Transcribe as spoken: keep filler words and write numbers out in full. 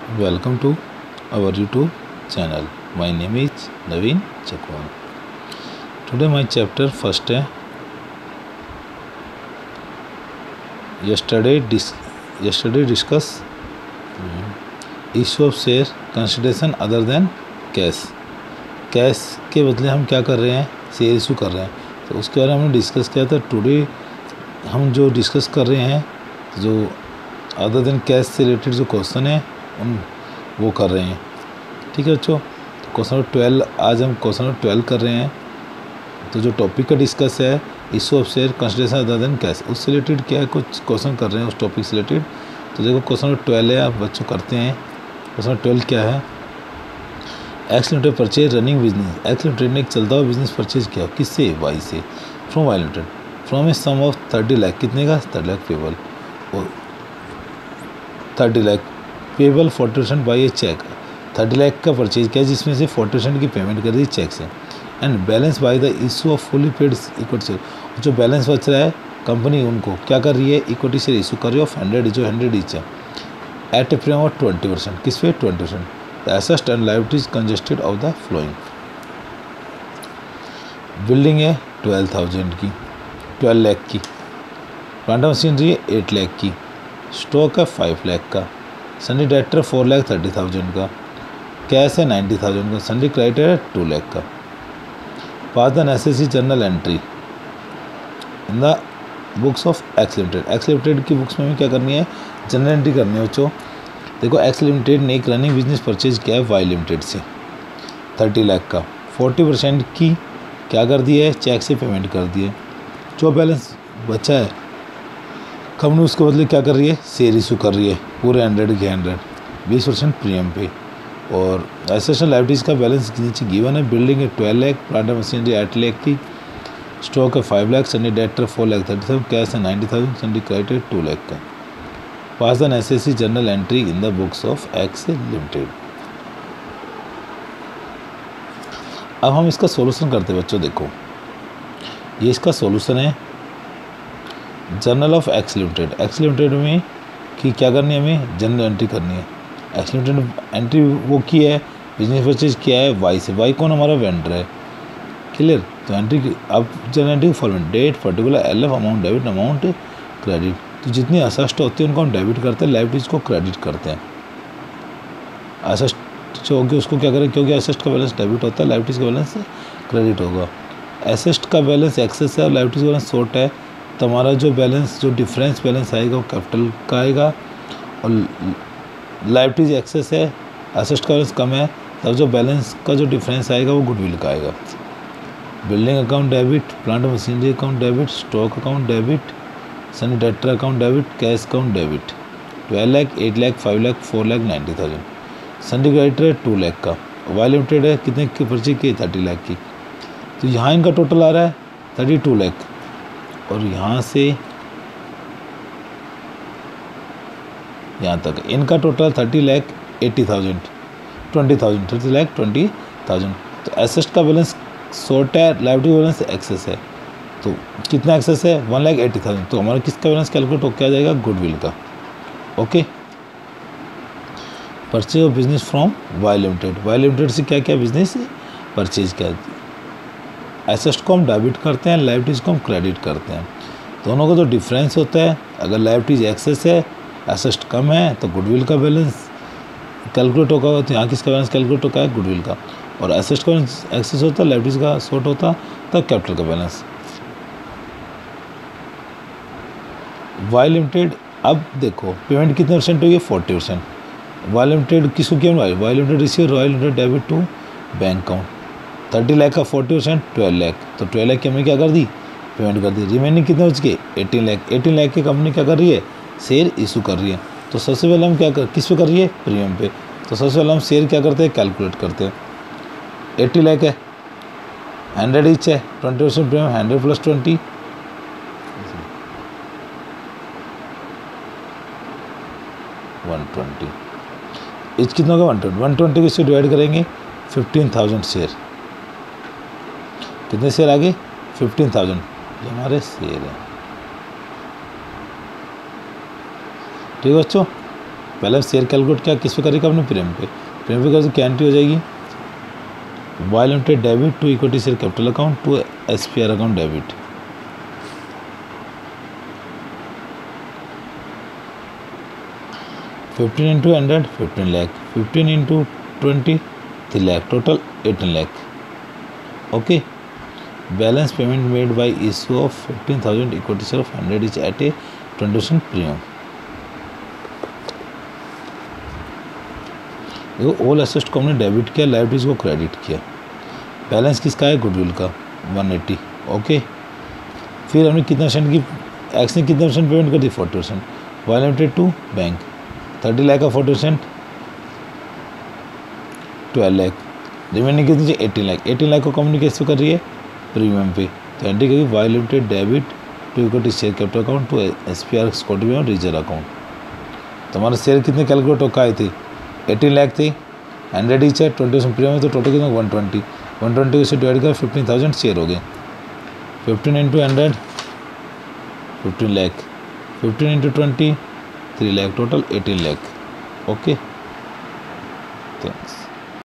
Welcome to our YouTube channel. My name is Naveen Chakwan. Today my chapter first है yesterday dis yesterday discuss issue of share consideration other than cash. Cash के बदले हम क्या कर रहे हैं, share issue कर रहे हैं, तो उसके बारे में हमने डिस्कस किया था. टुडे हम जो डिस्कस कर रहे हैं, जो अदर देन कैश से रिलेटेड जो क्वेश्चन है उन वो कर रहे हैं. ठीक है बच्चों, तो क्वेश्चन नंबर ट्वेल्व आज हम क्वेश्चन नंबर ट्वेल्व कर रहे हैं. तो जो टॉपिक का डिस्कस है issue of share consideration other than cash, उससे रिलेटेड क्या है कुछ क्वेश्चन कर रहे हैं उस टॉपिक से रिलेटेड. तो देखो क्वेश्चन नंबर ट्वेल्व है, आप बच्चों करते हैं. क्वेश्चन नंबर ट्वेल्व क्या है, X limited purchase running business. X limited ने एक चलता हुआ बिजनेस परचेज किया, किससे, वाई से, from Y limited, from a sum of thirty lakh. कितने का, थर्टी लाख पेबल, और thirty lakh payable forty percent by a cheque. Thirty lakh का परचेज किया जिसमें से फोर्टी परसेंट की पेमेंट कर दी चेक से, and balance by the issue of fully paid equity share. जो बैलेंस बच रहा है कंपनी उनको क्या कर रही है, इक्विटी शेयर इशू कर रही है ऑफ हंड्रेड, जो हंड्रेड ईच है, at a premium of twenty percent. किस पे, twenty percent. The assets and liabilities consisted of the following. Building है ट्वेल्व थाउजेंड की, ट्वेल्व लाख की. प्लांट मशीनरी है एट लाख की. स्टॉक है फाइव लाख का. सन्नी डायरेक्टर फोर लाख थर्टी थाउजेंड का. कैश है नाइन्टी थाउजेंड का. सन्नी क्रेडिटर है टू लाख का. Pass the necessary journal entry in the books of X limited. X limited की बुक्स में भी क्या करनी है, जर्नल एंट्री करनी है बच्चों. देखो एक्स लिमिटेड ने एक रनिंग बिजनेस परचेज किया है वाई लिमिटेड से थर्टी लाख का. फोर्टी परसेंट की क्या कर दी है, चेक से पेमेंट कर दी है. जो बैलेंस बचा है कंपनी उसके बदले क्या कर रही है, शेयर इशू कर रही है पूरे हंड्रेड के हंड्रेड, बीस परसेंट प्रीमियम पे. और एसेट्स एंड लायबिलिटीज का बैलेंस नीचे गिवन है. बिल्डिंग है twelve lakh, plant machinery eight lakh की, स्टॉक है फाइव लाख, सन्नी डायरेक्टर four lakh thirty thousand, cash है ninety thousand, sundry creditor two lakh का. Pass the necessary journal entry in the books of X limited. अब हम इसका सॉल्यूशन करते हैं बच्चों. देखो ये इसका सॉल्यूशन है, journal of X limited. X limited में कि क्या करनी है, हमें जर्नल एंट्री करनी है. एक्स लिमिटेड एंट्री वो की है, बिजनेस परचेज किया है वाई से. वाई कौन, हमारा वेंडर है. क्लियर. तो एंट्री अब journal entry format, date particular, L F, amount debit, amount credit. तो जितनी असेस्ट होती है उनको हम डेबिट करते हैं, लायबिलिटीज को क्रेडिट करते हैं. असेस्ट जो होगी उसको क्या करें, क्योंकि असेस्ट का बैलेंस डेबिट होता है, लायबिलिटीज का बैलेंस क्रेडिट होगा. असेस्ट का बैलेंस एक्सेस है और लायबिलिटीज का बैलेंस शॉर्ट है, तो हमारा जो बैलेंस जो डिफरेंस बैलेंस आएगा वो कैपिटल का आएगा. और लायबिलिटीज एक्सेस है, असेस्ट का बैलेंस कम है, तब जो बैलेंस का जो डिफरेंस आएगा वो गुडविल का आएगा. Building account debit, plant machinery account debit, stock account debit, sundry डायरेक्टर account debit, cash account debit. Twelve lakh, eight lakh, five lakh, four lakh, ninety thousand. Sundry creditor है टू लाख का. वाई लिमिटेड है कितने की परचेज की, थर्टी लाख की. तो यहाँ इनका टोटल आ रहा है थर्टी टू लाख, और यहाँ से यहाँ तक इनका total thirty lakh eighty thousand, twenty thousand, thirty lakh twenty thousand. तो एसेट का बैलेंस शॉर्ट है, लायबिलिटी बैलेंस एक्सेस है. तो कितना एक्सेस है, वन लाख एट्टी थाउजेंड. तो हमारा किसका बैलेंस कैलकुलेट होकर आ जाएगा, गुडविल का. Okay. Purchase of business from Y limited. Y limited से क्या क्या बिजनेस परचेज किया. एसेट्स को हम डेबिट करते हैं, लायबिलिटीज को हम क्रेडिट करते हैं. दोनों का जो डिफरेंस होता है, अगर लायबिलिटीज एक्सेस है, एसेट्स कम है, तो गुडविल का बैलेंस कैलकुलेट होगा. तो यहाँ किसका बैलेंस कैलकुलेट होगा है, गुडविल का. और एसेट्स का बैलेंस एक्सेस होता है, लायबिलिटीज का शॉर्ट होता, तब कैपिटल का बैलेंस. वाई लिमिटेड अब देखो पेमेंट कितने परसेंट हुई है, फोर्टी परसेंट. वाई लिमिटेड किसको किया, Y limited receive royal limited debit to bank account. Thirty lakh का फोर्टी परसेंट ट्वेल्व लाख. तो ट्वेल्व लाख की हमने क्या कर दी, पेमेंट कर दी. रिमेनिंग कितने बच गए, एटीन लाख. एटीन लाख की कंपनी क्या कर रही है, शेयर इशू कर रही है. तो सबसे पहले हम क्या कर, किस पे कर रही है, प्रीमियम पे. तो सबसे पहले हम शेयर क्या करते हैं, कैलकुलेट करते हैं. एट्टी लाख है, हंड्रेड ईच है, twenty percent premium, hundred plus twenty, one twenty. Each कितना होगा, वन ट्वेंटी. वन ट्वेंटी को इससे डिवाइड करेंगे, फिफ्टीन थाउजेंड शेयर. कितने शेयर आगे, फिफ्टीन थाउजेंड. ये हमारे शेयर है. ठीक है बच्चों. पहले शेयर कैलकुलेट क्या किस पे करेगा, अपने प्रीमियम पे। प्रीमियम पे कर कैंटी हो जाएगी Y limited debit to equity share capital account to S P R account debit. Fifteen into hundred fifteen lakh, fifteen into twenty three lakh, total eighteen lakh. Okay, balance payment made by issue of fifteen thousand equity share of hundred is at a twenty percent premium. देखो all assets को हमने debit किया, liabilities को credit किया। Balance किसका है, goodwill का one eighty. Okay, फिर हमने कितना परसेंट की, एक्स ने कितना परसेंट पेमेंट कर दी, forty percent. Y limited to bank thirty lakh का forty percent twelve lakh, remaining कितनी चाहिए, एटीन लाख। एटीन लाख को कंपनी कैसे कर रही है, प्रीमियम पे। तो एंट्री करेगी Y limited debit to equity share capital account to S P R स्कॉटिव और रिजर्व अकाउंट। तो हमारे शेयर कितने कैलकुलेट हो आए थे, एटीन लाख थी, हंड्रेड ईच है, ट्वेंटी परसेंट प्रीमियम है, तो टोटल कितना वन ट्वेंटी। वन ट्वेंटी से डिवाइड कर फिफ्टीन थाउजेंड शेयर हो गए। Fifteen into hundred fifteen lakh, fifteen into twenty three lakh, total eighteen lakh. Okay, thanks.